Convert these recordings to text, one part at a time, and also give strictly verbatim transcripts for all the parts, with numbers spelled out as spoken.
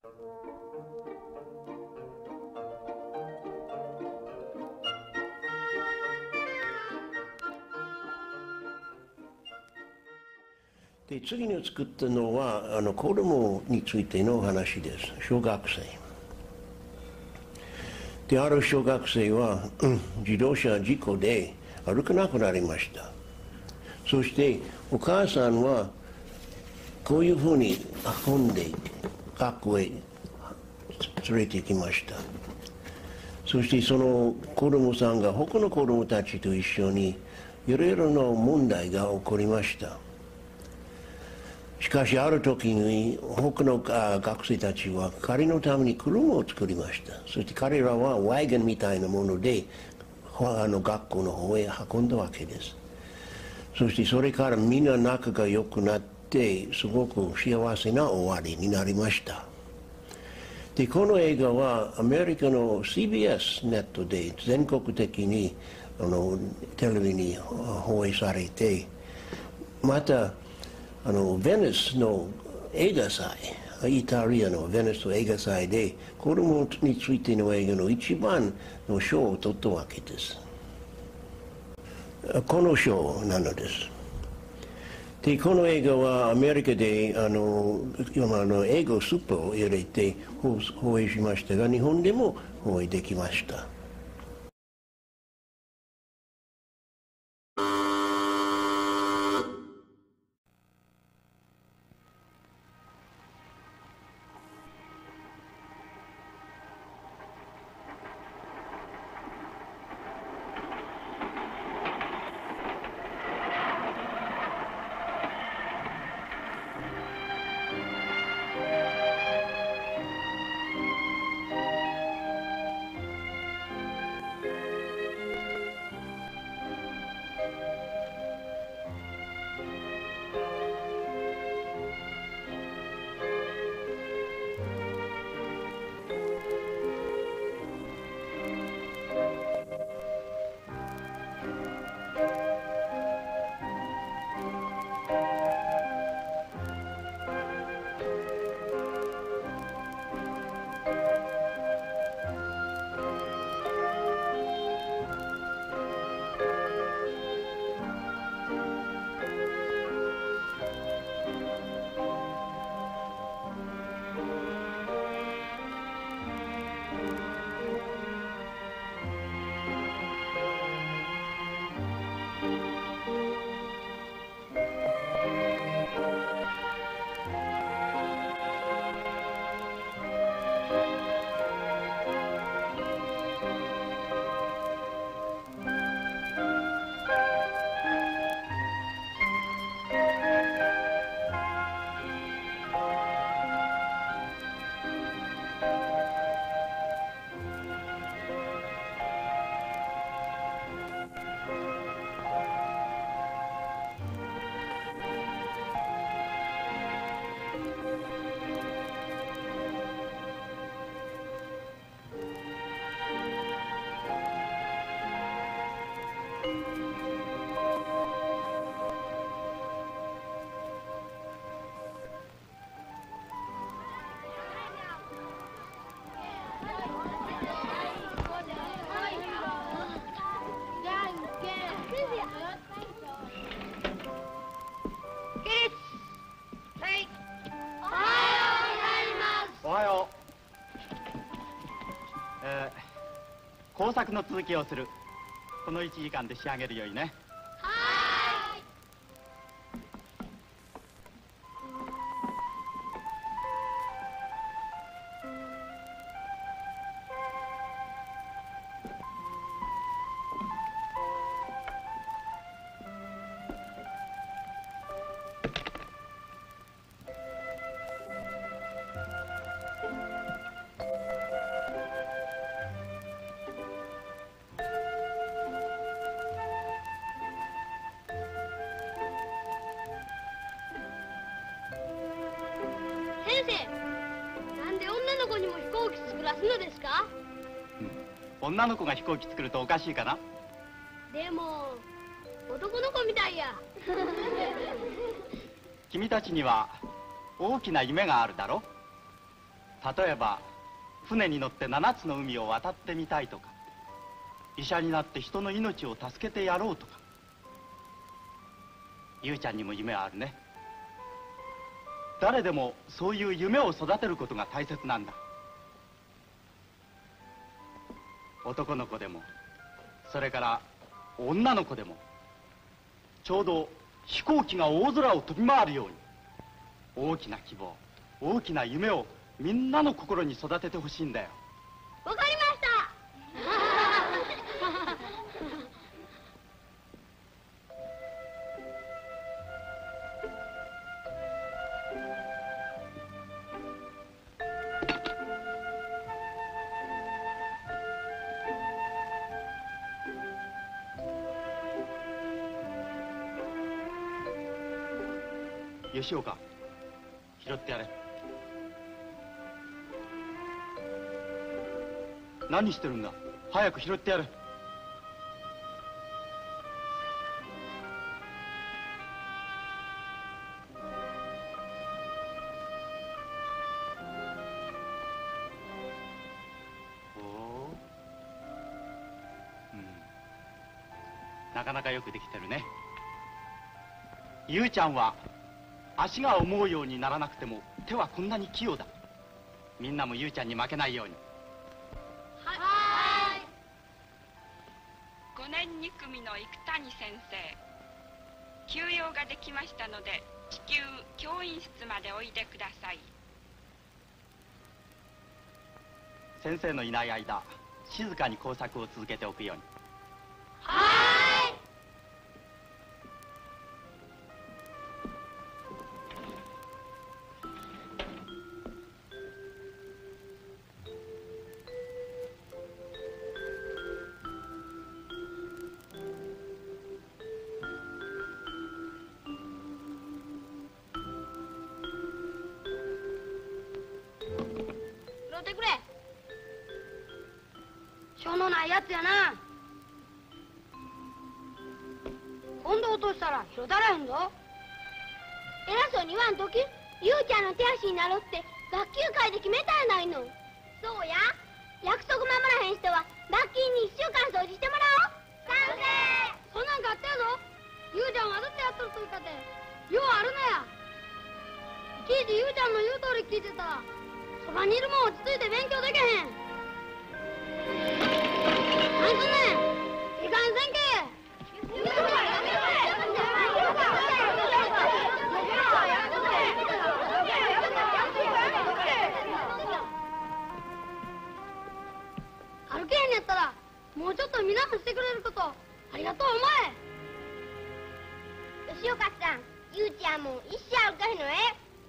で次に作ったのはあの子供についての話です。小学生で、ある小学生は、うん、自動車事故で歩かなくなりました。そしてお母さんはこういうふうに運んで学校へ連れて行きました。そしてその子供さんが他の子供たちと一緒にいろいろな問題が起こりました。しかしある時に他の学生たちは彼のために車を作りました。そして彼らはワゴンみたいなものであの学校の方へ運んだわけです。そしてそれからみんな仲が良くなってすごく幸せな終わりになりました。でこの映画はアメリカの シービーエス ネットで全国的にあのテレビに放映されて、またあのベニスの映画祭、イタリアのベニスの映画祭で子供についての映画の一番の賞を取ったわけです。この賞なのです。でこの映画はアメリカであの今あの英語スープを入れて放映しましたが、日本でも放映できました。 工作の続きをする。このいちじかんで仕上げるようにね。 はーい。先生、なんで女の子にも飛行機作らすのですか？ うん、女の子が飛行機作るとおかしいかな？ でも男の子みたいや。 君たちには大きな夢があるだろ？ 例えば船に乗って七つの海を渡ってみたいとか、医者になって人の命を助けてやろうとか。ゆうちゃんにも夢はあるね。誰でもそういう夢を育てることが大切なんだ。男の子でも、それから女の子でも、ちょうど飛行機が大空を飛び回るように、大きな希望、大きな夢をみんなの心に育ててほしいんだよ。 わかりました。 吉岡、拾ってやれ。何してるんだ。早く拾ってやれ。おお、うん、なかなかよくできてるね。ゆうちゃんは足が思うようにならなくても手はこんなに器用だ。みんなもゆうちゃんに負けないように。 はい。 ごねんに組の生谷先生、休養ができましたので地球教員室までおいでください。 先生のいない間、静かに工作を続けておくように。 はい。拾ってくれ。しょうのないやつやな。今度落としたら拾たらへんぞ。偉そうに言わんとき。ゆうちゃんの手足になろうって学級会で決めたやないの。そうや。約束守らへん人は罰金にいっしゅうかん掃除してもらおう。賛成。そんなんかあったやぞ。ゆうちゃんはずっとやっとると言ったってようあるのや。いちいちゆうちゃんの言う通り聞いてたらそばにいるもん落ち着いて勉強できへん。何すんねん。いかんせんけ。歩けへんやったらもうちょっと皆もしてくれることありがとうお前。吉岡さん、ゆうちゃんも一生歩かへんのえ。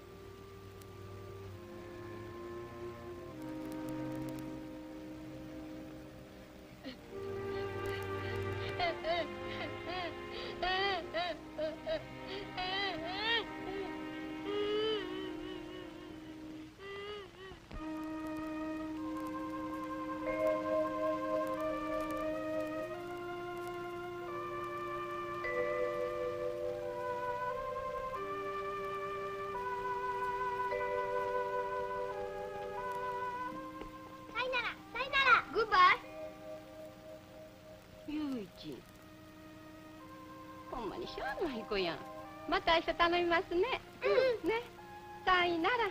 ほんまにしょうのない子やん。また明日頼みますね。うん。ね。さいなら。さいなら。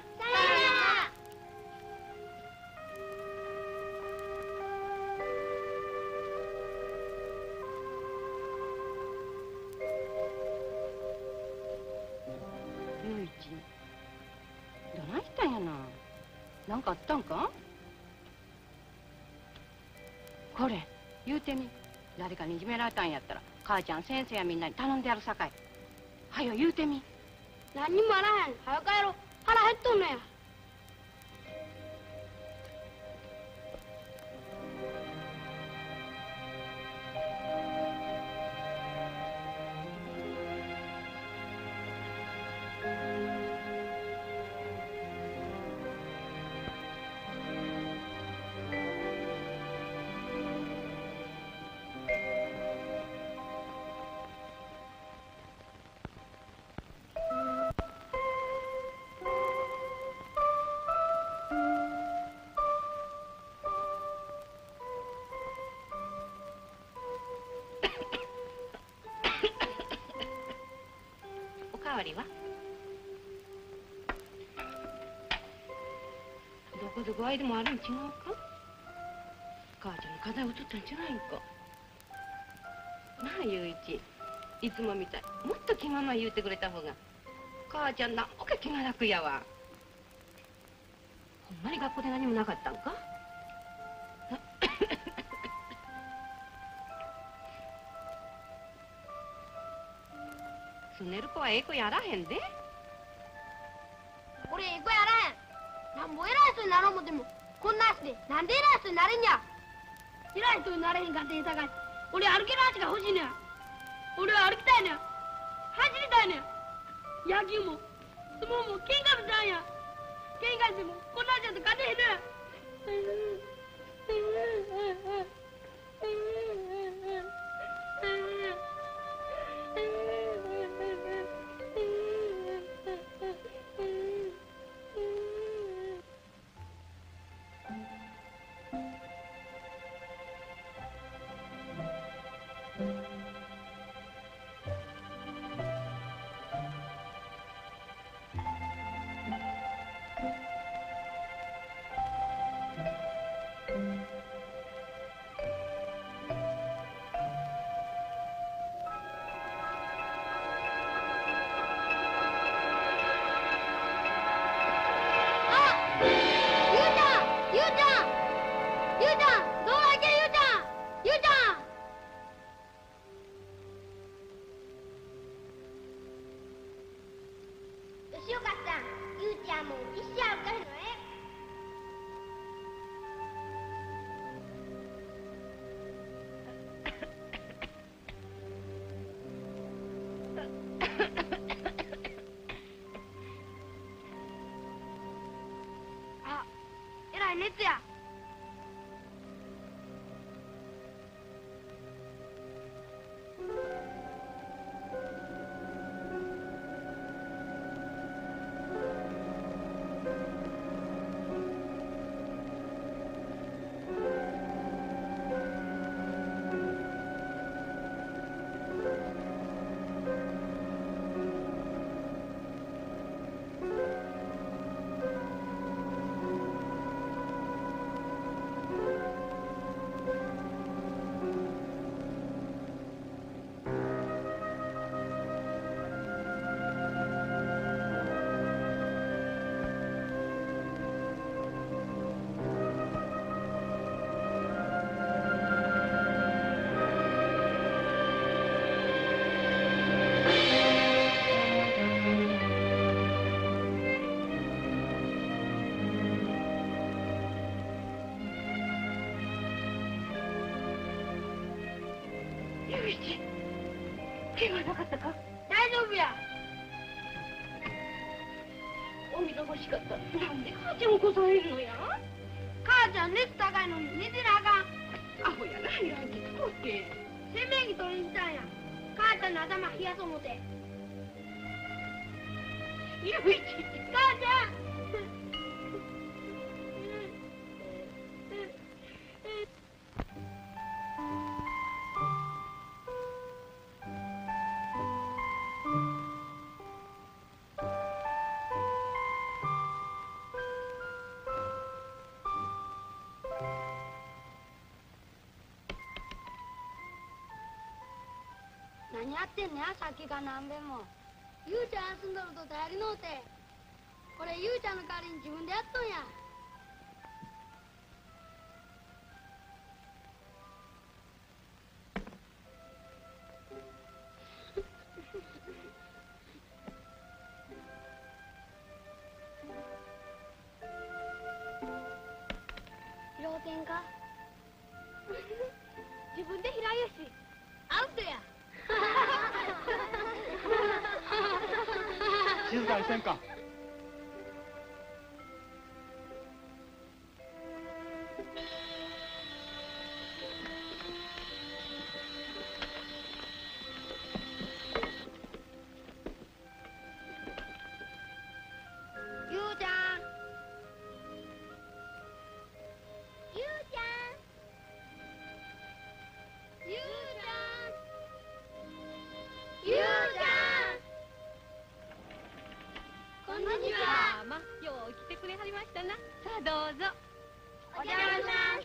ゆういち、どないしたんやな。なんかあったんか。これ言うてみ。誰かにいじめられたんやったら母ちゃん先生やみんなに頼んでやるさかい。はよ言うてみ。 何にもあらへん。早く帰ろう。腹減っとんのや。 代わりはどこで具合でもあるん違うか。母ちゃんの課題を取ったんじゃないんか。なあ雄一、いつもみたいもっと気まま言うてくれた方が母ちゃんなんぼか気が楽やわ。ほんまに学校で何もなかったんか。すねる子はええ子やらへんで。 俺ええ子やらへん。なんぼ偉い人になろう思てもこんな足でなんで偉い人になれんや。偉い人になれへんかってさかい俺歩ける足が欲しいねん。俺は歩きたいねん。走りたいねん。野球も相撲も喧嘩もしたんや。喧嘩してもこんな足だと勝てへんねん。熱や。怪我なかったか。大丈夫や。お水欲しかった。なんで母ちゃんをこさえるのや。母ちゃん熱高いのに寝てなあかん。アホやな、ヤンキー使って。洗面器取りに来たんや。母ちゃんの頭冷やそう思て。ゆういち。母ちゃん。何やってんねや、さっきから何べんも。ゆうちゃん休んどると頼りのうて。これゆうちゃんの代わりに自分でやっとんや。拾うてんか。自分で拾いやし。アウトや。 静かにせんか。 ゆうちゃん。ゆうちゃん。ゆうちゃん。ゆうちゃん。 したな。さあどうぞ。 お邪魔します。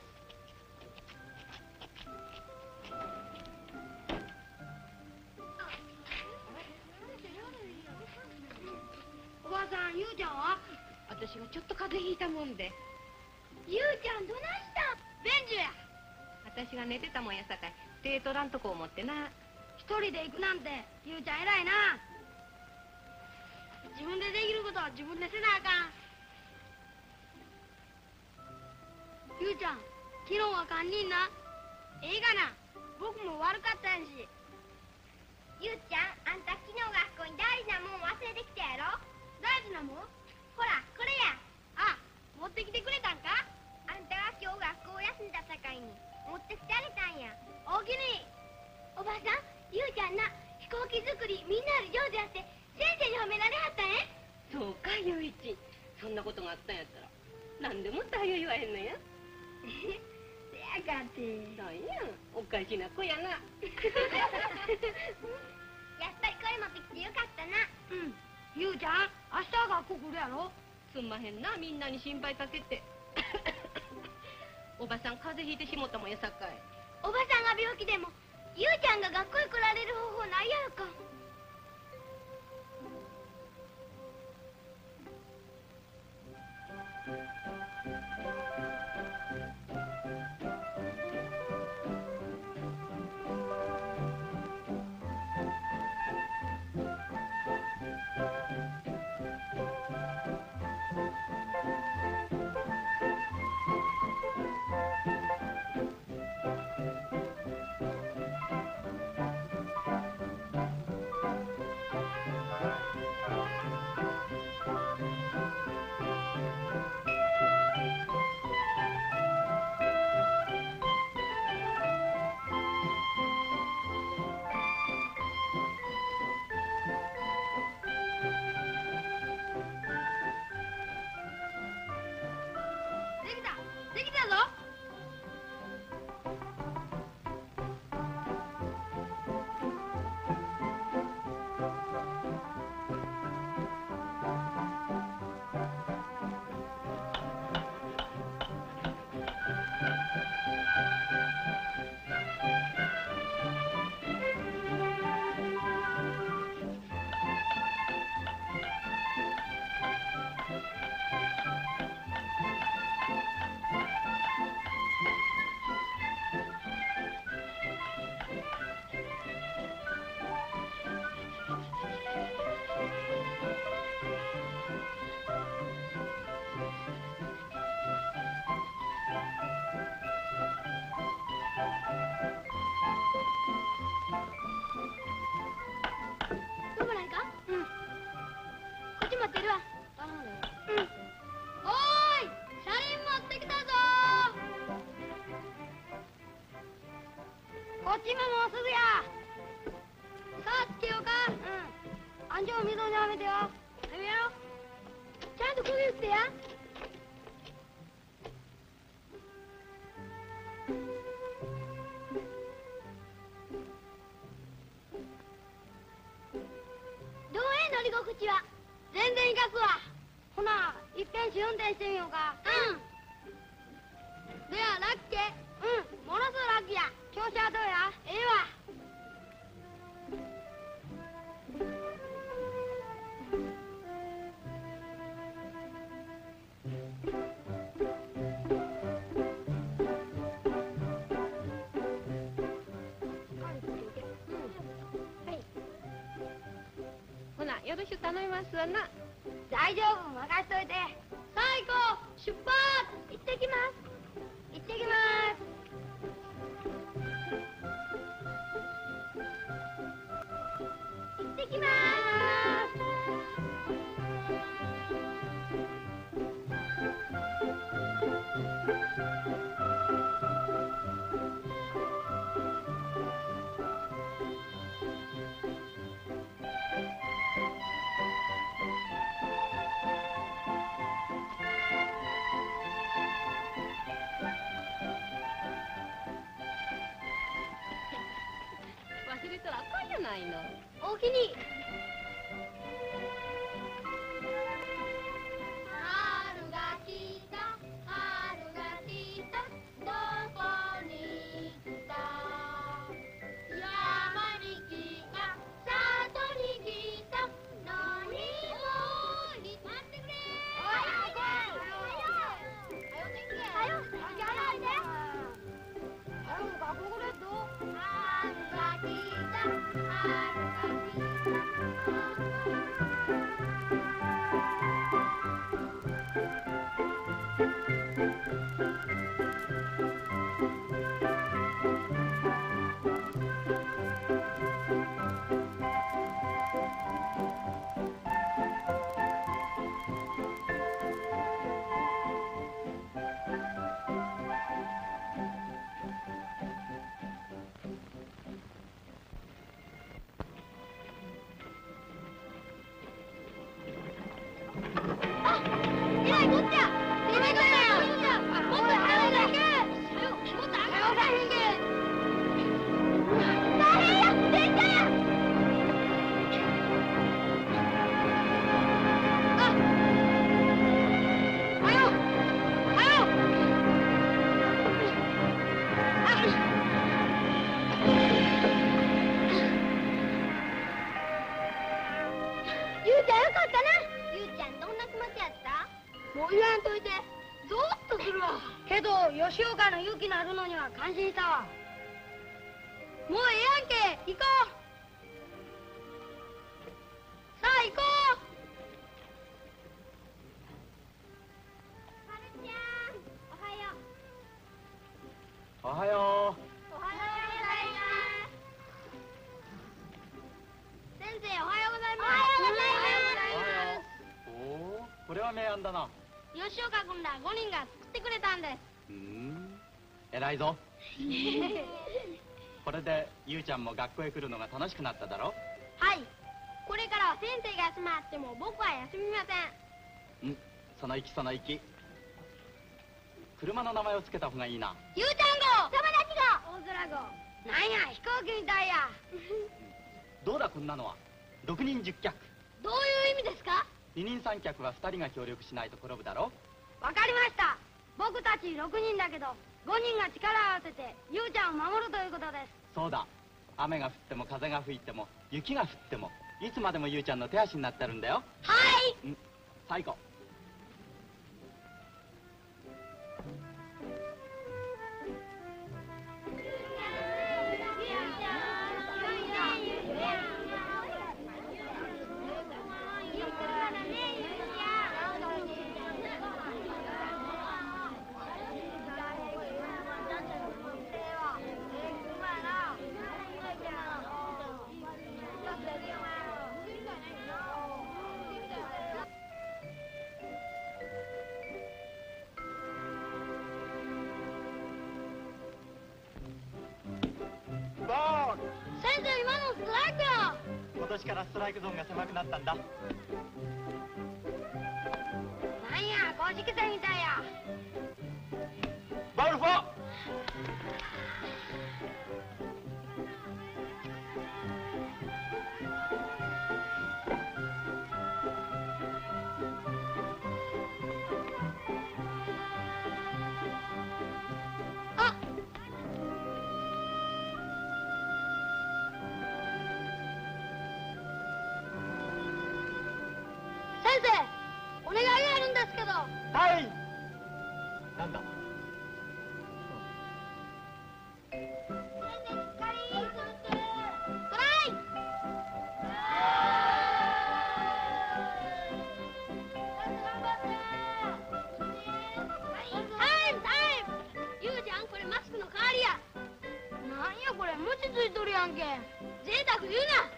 おばさん、ゆうちゃんは？ 私がちょっと風邪ひいたもんで。 ゆうちゃんどないしたん？便所や。 私が寝てたもんやさかい手取らんとこ思ってな。 一人で行くなんてゆうちゃん偉いな。自分でできることは自分でせなあかん。ゆうちゃん、昨日は堪忍な。ええかな、僕も悪かったんし。ゆうちゃん、あんた昨日学校に大事なもん忘れてきたやろ。大事なもん？ほらこれや。あ、持ってきてくれたんか。あんたが今日学校休んださかいに持ってきてあげたんや。おおきに。おばさん、ゆうちゃんな、飛行機作りみんなより上手やって先生に褒められはったんや。 そうか、雄一。そんなことがあったんやったら何でもってはよ言わへんのや。 せやかて。 なんや、おかしな子やな。 やっぱりこれ持ってきてよかったな。うん。ゆうちゃん、明日学校来るやろ。 すんまへんな、みんなに心配かけて。おばさん風邪ひいてしもったもんやさかい。 おばさんが病気でもゆうちゃんが学校へ来られる方法ないやろか。できた、できたぞ。どうもないか。うん。こっち待ってるわ。頼むね。うん。おーい、車輪持ってきたぞー。こっちももうすぐや。さあつけようか。うん。あんじょう水にはめてよ。はめよう。ちゃんと首打ってや。どうえ乗り心地は。全然いかすわ。ほな、いっぺん試運転してみようか。うん。では、ラッケ。うん、ものすごいラッキーや。調子はどうや。ええわ。 ほな、よろしく頼みますわな。 大丈夫、任しといて。さあ行こう、出発。行ってきます。行ってきます。行ってきます。 忘れたらあかんやないの。 おおきに。春が来吉岡の勇気のあるのには感心したわ。もうええやんけ、行こう。さあ行こう。はるちゃん、おはよう。 おはよう。 おはようございます。先生、おはようございます。 おはよう。おお、これは名案だな。 吉岡君らごにんが作ってくれたんです。 うーん、偉いぞ。これでゆうちゃんも学校へ来るのが楽しくなっただろ。 はい、これからは先生が休まっても僕は休みません。 うん、その意気その意気。車の名前をつけた方がいいな。 ゆうちゃん号、友達号、大空号。なんや、飛行機みたいや。 どうだこんなのは。ろくにんじゅっ脚。 どういう意味ですか？ 二人三脚は二人が協力しないと転ぶだろ。 わかりました。僕たちろくにんだけどごにんが力を合わせてゆうちゃんを守るということです。 そうだ。雨が降っても風が吹いても雪が降ってもいつまでもゆうちゃんの手足になってるんだよ。 はい。 うん、最後。 先生、今のストライクや。 今年からストライクゾーンが狭くなったんだ。 なんや、公式戦みたいや。 バルフォ。 先生、お願いがあるんですけど。 はい。なんだ。 これ、餅ついとるやんけ。贅沢言うな。